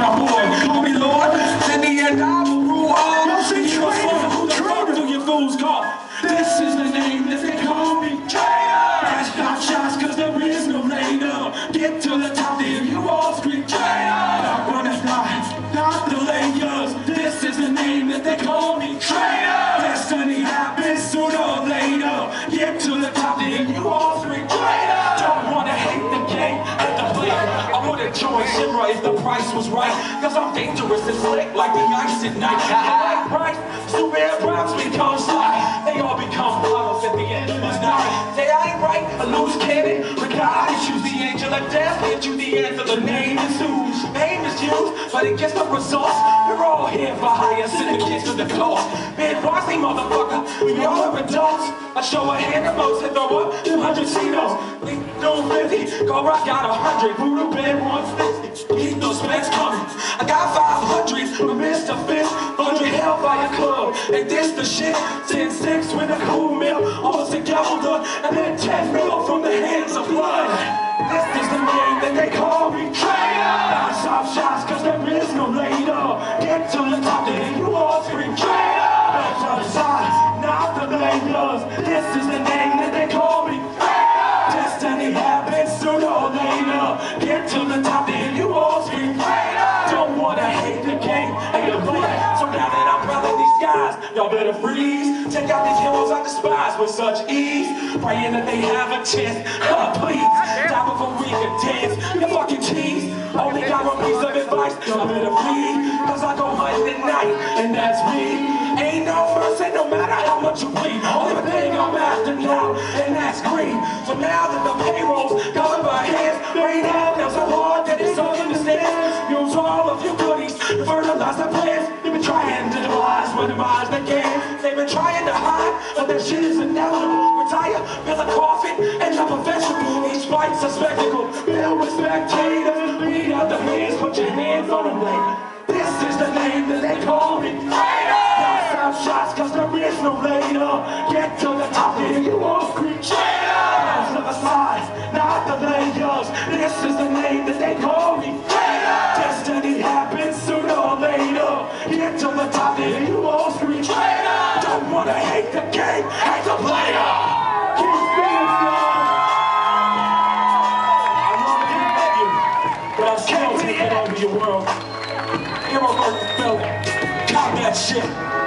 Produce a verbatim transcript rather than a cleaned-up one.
my boy. Call me Lord, in the end I will rule all. Yo, say traitor, who the fuck do you fools call? This is the name that they call me. Traitor! That's not shots cause there is no later. Get to the top, then you all scream traitor! Not gonna fly, not the layers. This is the name that they call me. Traitor! Destiny happens sooner or later. Get to the top, then you all scream traitor! Don't wanna hate the game, hate the player. I wouldn't join Shimra if the price was right. Cause I'm dangerous and slick like the ice at night. Like Bryce, stupid Browns become sly. They all become models at the end of the night. Say I ain't right, a loose cannon. But God, I choose the angel of death. Get you the answer, the name is whose name is used, but it gets the results. We're all here for hire, send the kids to the coast. Man, Barnsley, motherfucker, we all are adults. I show a hand at most and throw up two hundred C-Nos. We do fifty, go rock out a hundred. Buddha bed one fifty, keep those specs coming. I got five hundred from Mister Fifth, one hundred Hellfire Club. And this the shit, ten six with a cool meal, almost a gavel done, and then ten mil from the hands of blood. This is the name that they call me. Traitor! Not soft shots cause there is no later. Get to the top then you all scream traitor! That's on the side, not the layers. This is the name that they call me. Traitor! Destiny happens sooner or later. Get to the top then you all scream traitor! Don't wanna hate the game, hate the player. So now that I'm proud these guys, y'all better freeze. Take out these heroes I despise with such ease. Praying that they have a chance, huh, please. Die before we can dance, you fucking cheese. Only got one piece of advice, y'all better flee. Cause I go hunting at night, and that's me. Ain't no mercy no matter how much you bleed. Only thing I'm after now, and that's green. So now that the payrolls covered by hands, rain out now so hard that it's all in the stands. Use all of your goodies to fertilize the plants. They've been trying to devise, but devise they can. They've been trying to hide, but that shit is inevitable. Retire, build a coffin, and drop a vegetable. Each fight's a spectacle, filled with spectators. Beat out the hands, put your hands on them later. This is the name that they call me. Traitor! Not sound shots, cause there is no later. Get to the top, then you all scream traitor! Hands to the sides, not the layers. This is the name that they call me. Traitor! Destiny happens sooner or later. Get to the top, then you all scream traitor! Don't wanna hate the game, hate the player! Keep spinning, son! I love you, love you, but I'm still taking over your world. Hero work the film, count that shit.